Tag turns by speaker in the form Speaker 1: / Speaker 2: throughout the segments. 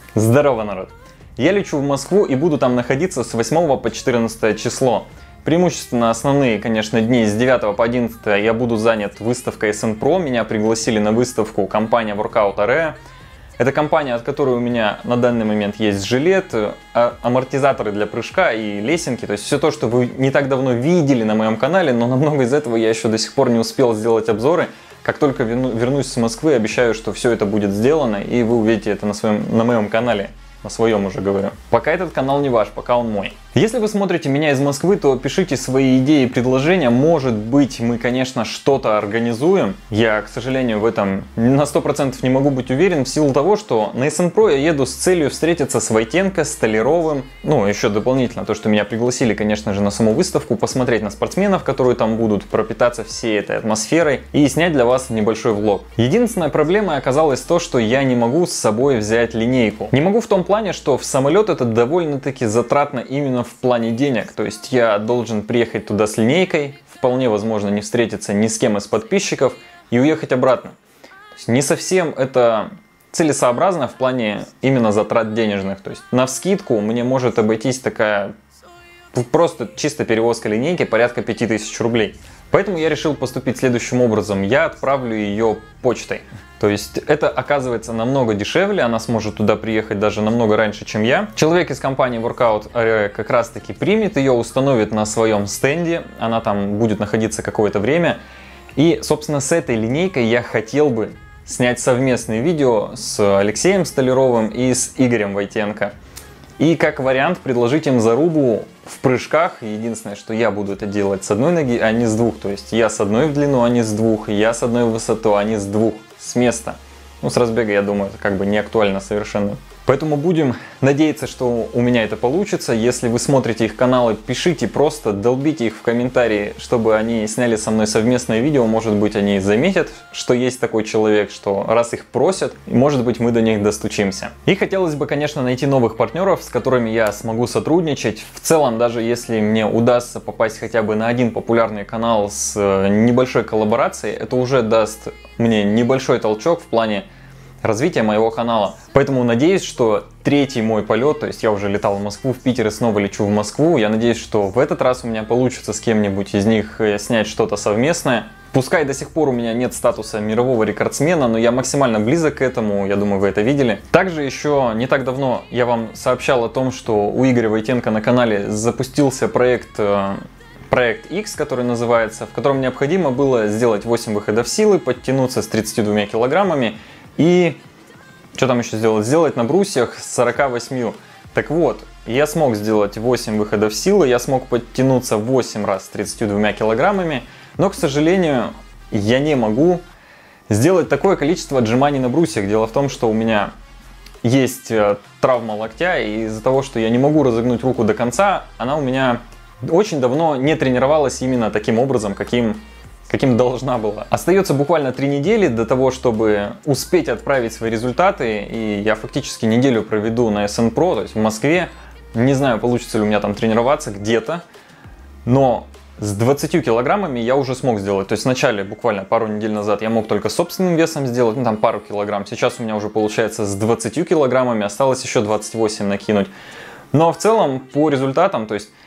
Speaker 1: Здорово, народ! Я лечу в Москву и буду там находиться с 8 по 14 число. Преимущественно основные, конечно, дни с 9 по 11 я буду занят выставкой SNPro. Меня пригласили на выставку компания Workout Area. Это компания, от которой у меня на данный момент есть жилет, амортизаторы для прыжка и лесенки. То есть все то, что вы не так давно видели на моем канале, но на много из этого я еще до сих пор не успел сделать обзоры. Как только вернусь с Москвы, обещаю, что все это будет сделано, и вы увидите это на моем канале. На своем уже говорю. Пока этот канал не ваш, пока он мой. Если вы смотрите меня из Москвы, то пишите свои идеи и предложения. Может быть, мы, конечно, что-то организуем. Я, к сожалению, в этом на 100% не могу быть уверен, в силу того, что на SNPro я еду с целью встретиться с Войтенко, Столяровым. Ну, еще дополнительно то, что меня пригласили, конечно же, на саму выставку, посмотреть на спортсменов, которые там будут, пропитаться всей этой атмосферой и снять для вас небольшой влог. Единственная проблема оказалась то, что я не могу с собой взять линейку. Не могу в том плане, что в самолет это довольно-таки затратно именно в плане денег. То есть я должен приехать туда с линейкой, вполне возможно не встретиться ни с кем из подписчиков и уехать обратно. То есть не совсем это целесообразно в плане именно затрат денежных. То есть навскидку мне может обойтись такая просто чисто перевозка линейки порядка 5000 рублей. Поэтому я решил поступить следующим образом. Я отправлю ее почтой. То есть это оказывается намного дешевле, она сможет туда приехать даже намного раньше, чем я. Человек из компании Workout Area как раз таки примет ее, установит на своем стенде, она там будет находиться какое-то время. И, собственно, с этой линейкой я хотел бы снять совместное видео с Алексеем Столяровым и с Игорем Войтенко. И как вариант предложить им зарубу в прыжках. Единственное, что я буду это делать с одной ноги, а не с двух. То есть я с одной в длину, а не с двух. Я с одной в высоту, а не с двух. С места. Ну, с разбега, я думаю, это как бы не актуально совершенно. Поэтому будем надеяться, что у меня это получится. Если вы смотрите их каналы, пишите просто, долбите их в комментарии, чтобы они сняли со мной совместное видео. Может быть, они заметят, что есть такой человек, что раз их просят, может быть, мы до них достучимся. И хотелось бы, конечно, найти новых партнеров, с которыми я смогу сотрудничать. В целом, даже если мне удастся попасть хотя бы на один популярный канал с небольшой коллаборацией, это уже даст мне небольшой толчок в плане развития моего канала. Поэтому надеюсь, что третий мой полет, то есть я уже летал в Москву, в Питер и снова лечу в Москву, я надеюсь, что в этот раз у меня получится с кем-нибудь из них снять что-то совместное. Пускай до сих пор у меня нет статуса мирового рекордсмена, но я максимально близок к этому, я думаю, вы это видели. Также еще не так давно я вам сообщал о том, что у Игоря Войтенко на канале запустился проект X, который называется, в котором необходимо было сделать 8 выходов силы, подтянуться с 32 килограммами и что там еще сделать? Сделать на брусьях с 48. Так вот, я смог сделать 8 выходов силы, я смог подтянуться 8 раз с 32 килограммами, но, к сожалению, я не могу сделать такое количество отжиманий на брусьях. Дело в том, что у меня есть травма локтя, и из-за того, что я не могу разогнуть руку до конца, она у меня очень давно не тренировалась именно таким образом, каким должна была. Остается буквально 3 недели до того, чтобы успеть отправить свои результаты, и я фактически неделю проведу на SNPro, то есть в Москве. Не знаю, получится ли у меня там тренироваться где-то, но с 20 килограммами я уже смог сделать. То есть вначале, буквально пару недель назад, я мог только собственным весом сделать, ну там пару килограмм. Сейчас у меня уже получается с 20 килограммами, осталось еще 28 накинуть. Но в целом по результатам, то есть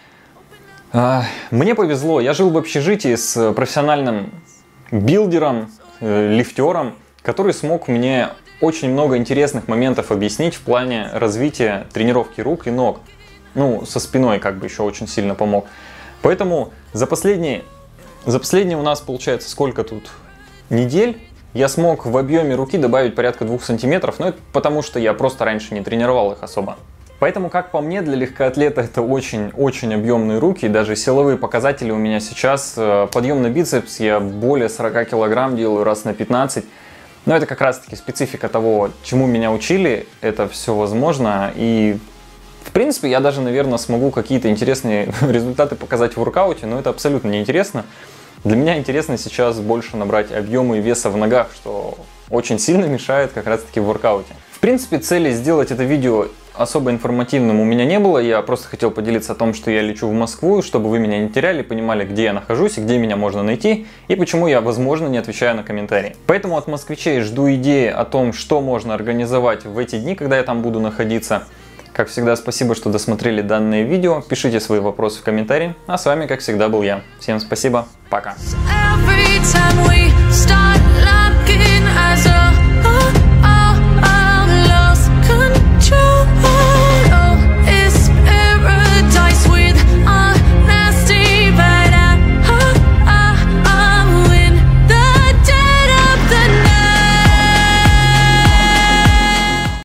Speaker 1: мне повезло, я жил в общежитии с профессиональным билдером, лифтером, который смог мне очень много интересных моментов объяснить в плане развития тренировки рук и ног. Ну, со спиной как бы еще очень сильно помог. Поэтому за последние у нас получается сколько тут недель, я смог в объеме руки добавить порядка 2 сантиметров, но это потому что я просто раньше не тренировал их особо. Поэтому, как по мне, для легкоатлета это очень-очень объемные руки. Даже силовые показатели у меня сейчас. Подъем на бицепс я более 40 килограмм делаю раз на 15. Но это как раз-таки специфика того, чему меня учили. Это все возможно. И, в принципе, я даже, наверное, смогу какие-то интересные результаты показать в воркауте. Но это абсолютно неинтересно. Для меня интересно сейчас больше набрать объемы и веса в ногах, что очень сильно мешает как раз-таки в воркауте. В принципе, цели сделать это видео особо информативным у меня не было. Я просто хотел поделиться о том, что я лечу в Москву, чтобы вы меня не теряли, понимали, где я нахожусь и где меня можно найти, и почему я, возможно, не отвечаю на комментарии. Поэтому от москвичей жду идеи о том, что можно организовать в эти дни, когда я там буду находиться. Как всегда, спасибо, что досмотрели данное видео. Пишите свои вопросы в комментарии. А с вами, как всегда, был я. Всем спасибо. Пока.